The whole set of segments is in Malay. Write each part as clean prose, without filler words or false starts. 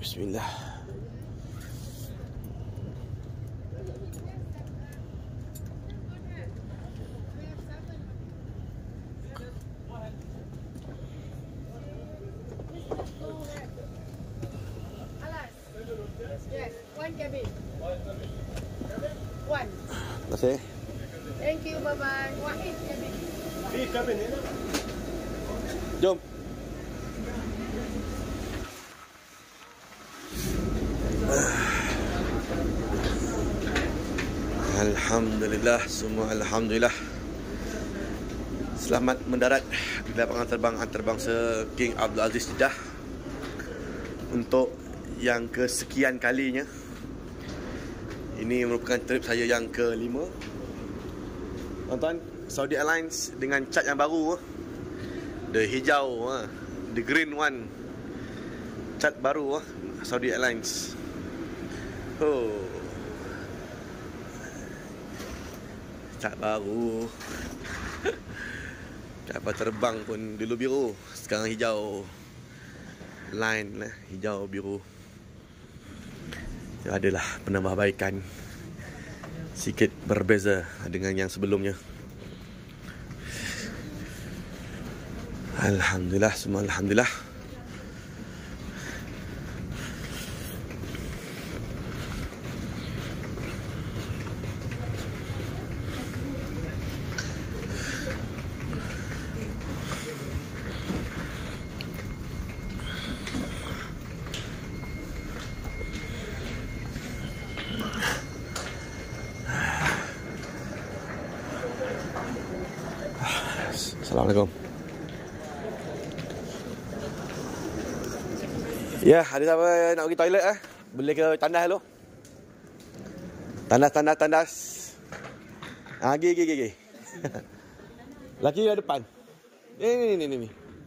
Bismillah. Yes, one cabin. One. Terima kasih. Thank you, bye-bye. One cabin. Cabin ni. Jom. Alhamdulillah, semua alhamdulillah. Selamat mendarat di lapangan terbang antarabangsa King Abdul Aziz Jeddah untuk yang kesekian kalinya. Ini merupakan trip saya yang ke-5. Tuan-tuan, Saudi Airlines dengan cat yang baru, the hijau, the green one, cat baru Saudi Airlines. Oh, cat baru. Kapal terbang pun dulu biru, sekarang hijau. Line lah, hijau biru. Ya, adalah penambahbaikan sikit berbeza dengan yang sebelumnya. Alhamdulillah, semua alhamdulillah. Assalamualaikum. Ya, ada siapa nak pergi toilet boleh ke tandas dulu. Tandas. Gi. Laki di depan. Ni.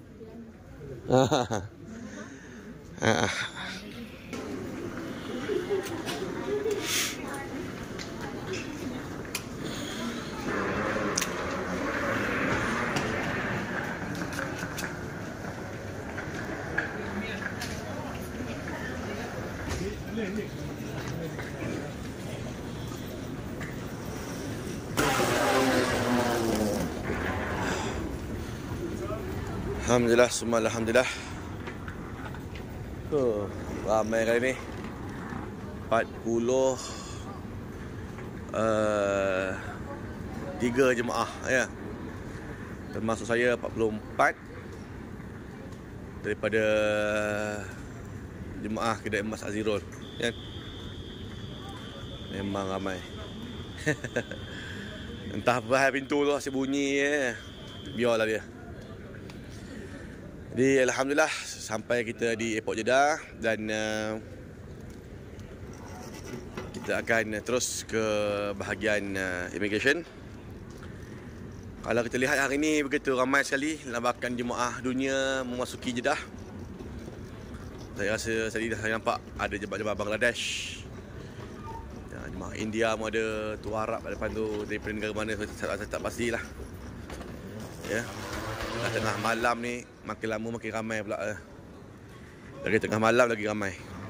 Alhamdulillah, semua alhamdulillah. Ramai kali ni. 43 jemaah ya. Termasuk saya 44 daripada jemaah Kedai Emas Azirul kan. Memang ramai. Entah apa pintu tu asyik bunyi biarlah dia. Jadi alhamdulillah sampai kita di airport Jeddah dan kita akan terus ke bahagian immigration. Kalau kita lihat hari ini begitu ramai sekali lambakan jemaah dunia memasuki Jeddah. Saya rasa tadi dah saya nampak ada jemaah Bangladesh. Jemaah India pun ada, tu Arab kat depan tu, daripada negara mana saya tak pastilah. Ya. Dah tengah malam ni, makin lama makin ramai pula. Lagi tengah malam lagi ramai.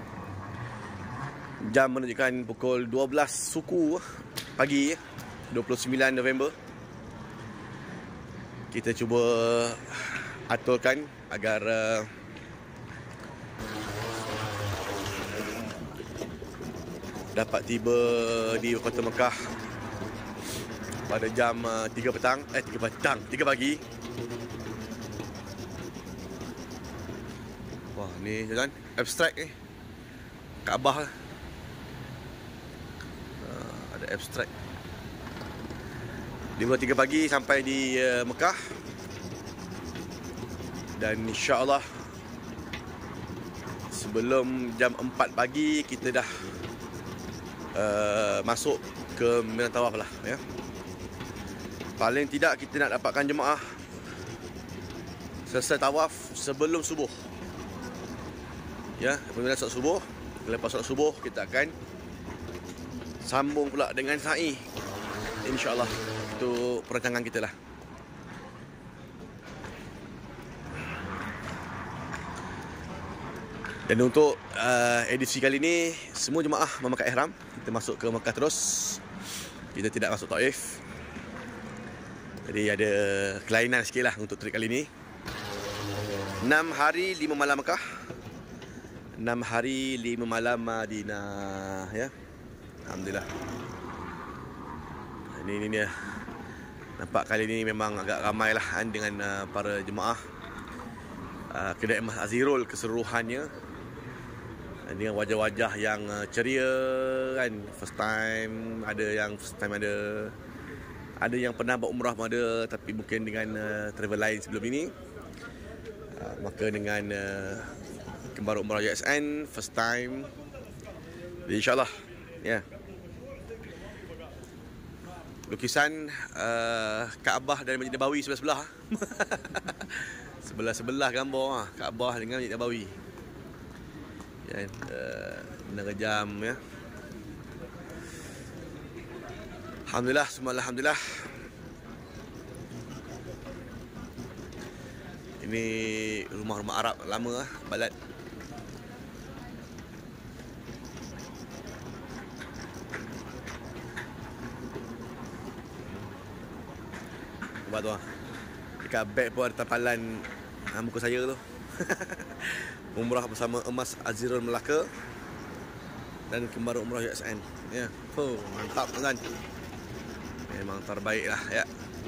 Jam menunjukkan pukul 12 suku pagi 29 November. Kita cuba aturkan agar dapat tiba di Kota Mekah pada jam 3 pagi. Wah, ni jalan abstrak ni. Kaabah. Ada abstrak. 3 pagi sampai di Mekah. Dan insya-Allah sebelum jam 4 pagi kita dah masuk ke Mina Tawaf lah ya. Paling tidak kita nak dapatkan jemaah selesai tawaf sebelum subuh. Ya, apabila solat subuh, lepas solat subuh kita akan sambung pula dengan sa'i. InsyaAllah itu perancangan kita lah. Dan untuk edisi kali ni, semua jemaah memakai ihram. Kita masuk ke Mekah terus. Kita tidak masuk Taif. Jadi ada kelainan sikit lah untuk trip kali ni. 6 hari 5 malam Mekah, 6 hari 5 malam Madinah, ya. Alhamdulillah. Ini dia. Nampak kali ni memang agak ramai lah dengan para jemaah kedai Emas Azirul keseluruhannya, dengan wajah-wajah yang ceria kan. First time ada yang pernah buat umrah pun ada, tapi mungkin dengan travel lain sebelum ini. Maka dengan kembar umrah USN first time, InsyaAllah, ya. Lukisan Kaabah dan Masjid Nabawi sebelah-sebelah. Sebelah-sebelah gambar Kaabah dengan Masjid Nabawi. Ya, Menara Jam, ya. Alhamdulillah, semua alhamdulillah. Ini rumah-rumah Arab lama, Balad. Nampak tu, dekat beg pun ada tampalan muka saya tu. Umrah bersama Emas Azirul Melaka dan kembar umrah USN. Ya, mantap kan. Memang terbaik lah, ya.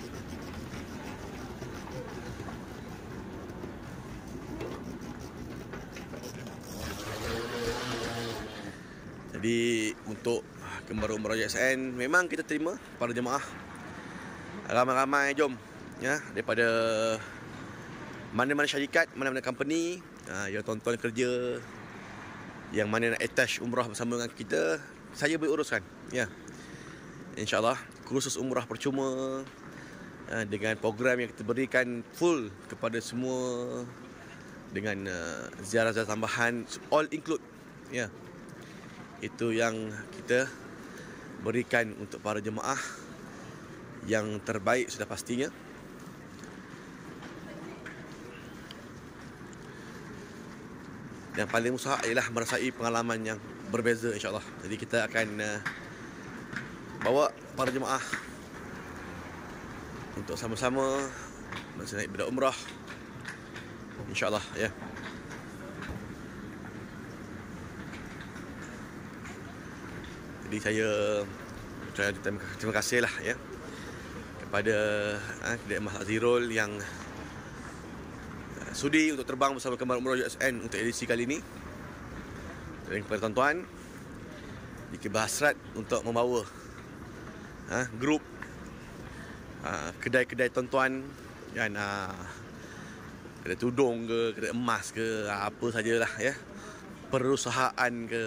Jadi untuk kembar umrah USN memang kita terima para jemaah ramai-ramai jom, ya, daripada mana-mana syarikat, mana-mana company yang tuan-tuan kerja, yang mana nak attach umrah bersama dengan kita, saya boleh uruskan, ya. InsyaAllah kursus umrah percuma dengan program yang kita berikan full kepada semua, dengan ziarah-ziarah tambahan, all include, ya. Itu yang kita berikan untuk para jemaah yang terbaik sudah pastinya. Yang paling mustahak ialah merasai pengalaman yang berbeza, insyaAllah. Jadi kita akan bawa para jemaah untuk sama-sama naik ibadah umrah, insyaAllah, ya. Jadi saya terima kasih lah, ya, kepada kedai Emas Azirul yang sudi untuk terbang bersama kembar umrah USN untuk edisi kali ini. Dan kepada tuan-tuan, jika berhasrat untuk membawa grup kedai-kedai tuan-tuan, kan, kedai tudung ke, kedai emas ke, apa sajalah, ya, perusahaan ke,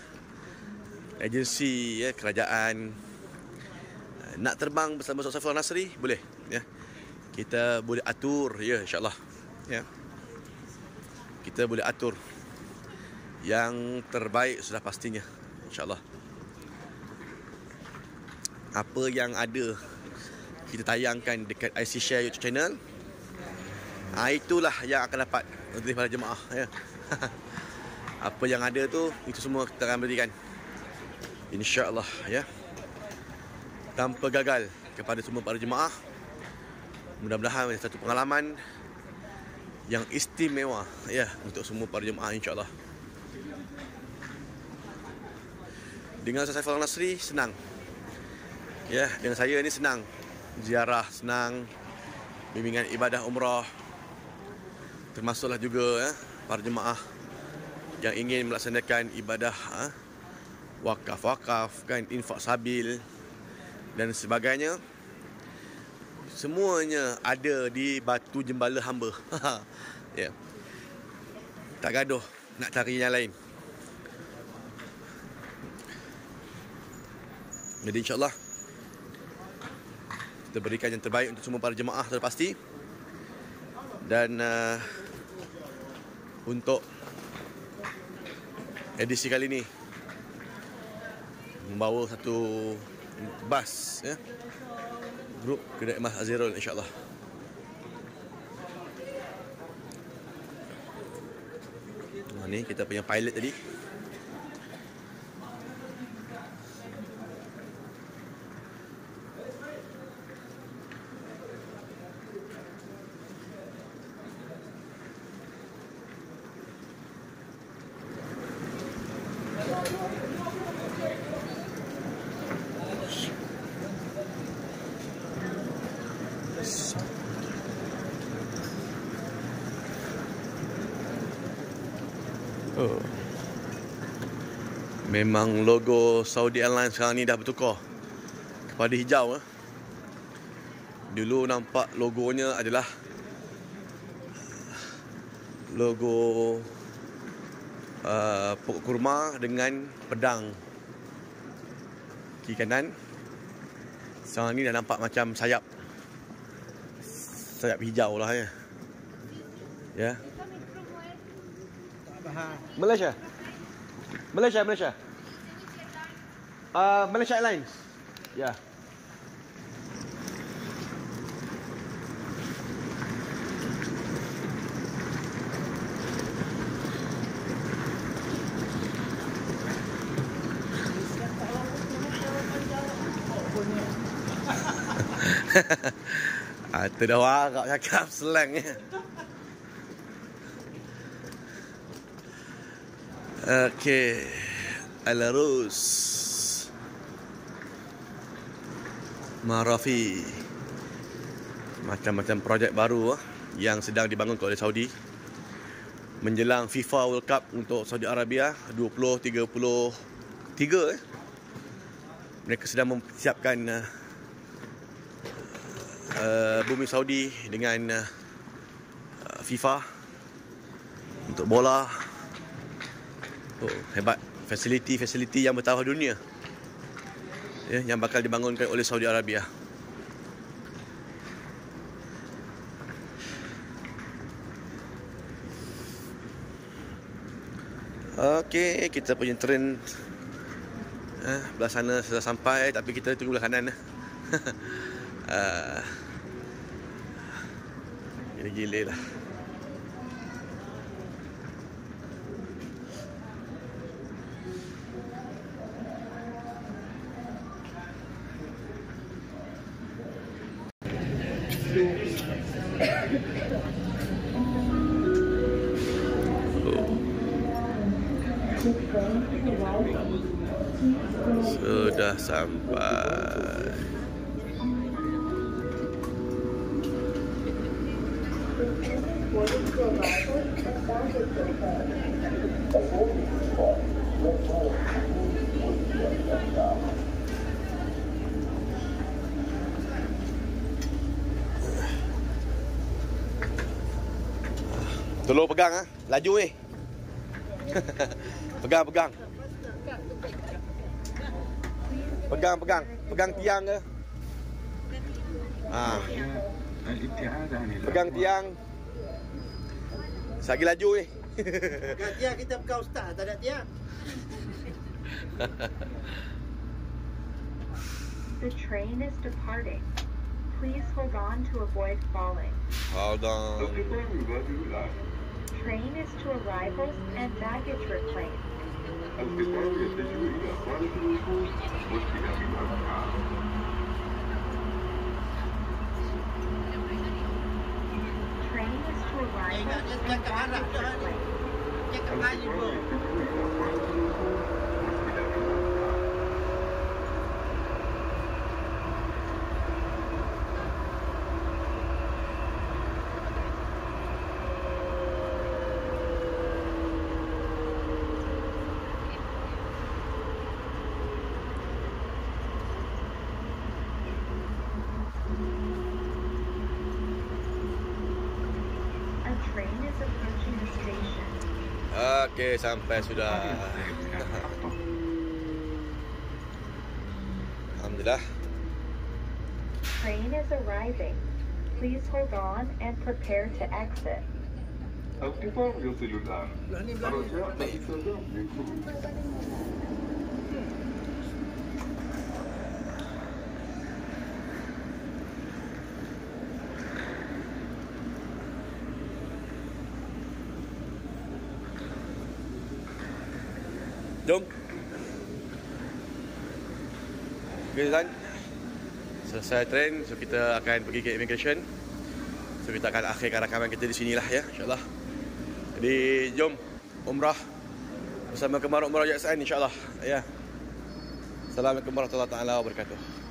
agensi, ya, kerajaan, nak terbang bersama Ustaz Saiful Nasri, boleh, ya. Kita boleh atur, ya, insyaAllah, ya. Kita boleh atur yang terbaik sudah pastinya, insyaAllah. Apa yang ada kita tayangkan dekat IC Share YouTube channel, itulah yang akan dapat oleh para jemaah, ya. Apa yang ada tu, itu semua kita akan berikan, InsyaAllah, ya, tanpa gagal kepada semua para jemaah. Mudah-mudahan menjadi satu pengalaman yang istimewa, ya, untuk semua para jemaah, insyaAllah. Dengan Ustaz Saiful Nasri senang, ya. Dengan saya ni senang, ziarah senang, bimbingan ibadah umrah, termasuklah juga, ya, para jemaah yang ingin melaksanakan ibadah wakaf, kan, infak sabil dan sebagainya. Semuanya ada di Batu Jembala Hamba. Ya. Tak gaduh nak cari yang lain. Jadi insyaAllah kita berikan yang terbaik untuk semua para jemaah sudah pasti. Dan untuk edisi kali ini membawa satu bas, ya, grup kedai Emas Azirul, insyaAllah. Ni kita punya pilot tadi. Oh. Memang logo Saudi Airlines sekarang ni dah bertukar kepada hijau. Dulu nampak logonya adalah logo pokok kurma dengan pedang kiri kanan. Sekarang ni dah nampak macam sayap hijau lah ya. Ya. Malaysia. Malaysia Airlines. Ya. Itu dah warak cakap slang ya. Okey, Al-Arus Marafi. Macam-macam projek baru yang sedang dibangun oleh Saudi menjelang FIFA World Cup untuk Saudi Arabia 2033. Mereka sedang mempersiapkan bumi Saudi dengan FIFA untuk bola. Oh, hebat. Fasiliti yang bertaraf dunia ya, yang bakal dibangunkan oleh Saudi Arabia. Okey, kita punya train belah sana sudah sampai, tapi kita tunggu belah kanan. Gila-gila lah. Sudah sampai. Tolong pegang laju ni. Pegang. Pegang tiang ke? Pegang tiang. Lagi laju ni. Pegang tiang, kita pegang ustaz, tak ada tiang. The train is departing. Please hold on to avoid falling. Hold on. Train is to arrivals and baggage reclaim. Train is to arrivals and baggage reclaim. Cakap Melayu bro. Train is approaching the station. Okey, sampai sudah. Alhamdulillah. Train is arriving. Please hold on and prepare to exit. القطار يصل الآن. رجاء الاستخدام من كل. Jom. Okay, Zan. Selesai train, so kita akan pergi ke immigration. So kita akan akhirkan rakaman kita di sinilah ya, insya-Allah. Jadi jom umrah bersama Kemaru Umrah Jackson insya-Allah ya. Assalamualaikum warahmatullahi wabarakatuh.